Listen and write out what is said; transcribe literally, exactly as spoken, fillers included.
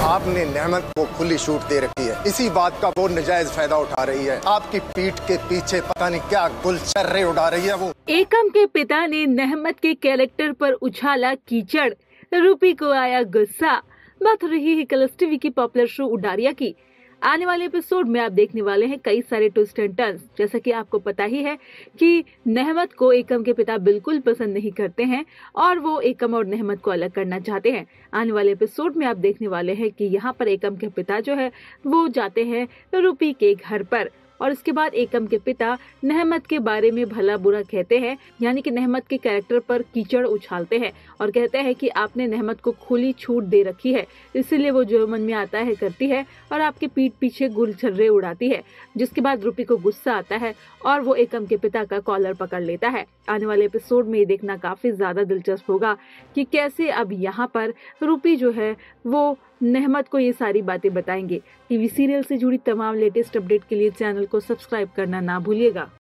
आपने नेहमत को खुली छूट दे रखी है, इसी बात का वो नजायज फायदा उठा रही है। आपकी पीठ के पीछे पता नहीं क्या गुलछर्रे उड़ा रही है वो। एकम के पिता ने नेहमत के कैरेक्टर पर उछाला कीचड़, रूपी को आया गुस्सा। बात हो रही है कलर्स टीवी की पॉपुलर शो उडारिया की। आने वाले एपिसोड में आप देखने वाले हैं कई सारे ट्विस्ट एंड टर्न्स। जैसा कि आपको पता ही है कि नेहमत को एकम के पिता बिल्कुल पसंद नहीं करते हैं और वो एकम और नेहमत को अलग करना चाहते हैं। आने वाले एपिसोड में आप देखने वाले हैं कि यहाँ पर एकम के पिता जो है वो जाते हैं रूपी के घर पर और इसके बाद एकम के पिता नेहमत के बारे में भला बुरा कहते हैं, यानी कि नेहमत के कैरेक्टर पर कीचड़ उछालते हैं और कहते हैं कि आपने नेहमत को खुली छूट दे रखी है, इसीलिए वो जो मन में आता है करती है और आपके पीठ पीछे गुलछर्रे उड़ाती है। जिसके बाद रूपी को गुस्सा आता है और वो एकम के पिता का कॉलर पकड़ लेता है। आने वाले एपिसोड में ये देखना काफी ज्यादा दिलचस्प होगा कि कैसे अब यहाँ पर रूपी जो है वो नेहमत को ये सारी बातें बताएंगे। टीवी सीरियल से जुड़ी तमाम लेटेस्ट अपडेट के लिए चैनल को सब्सक्राइब करना ना भूलिएगा।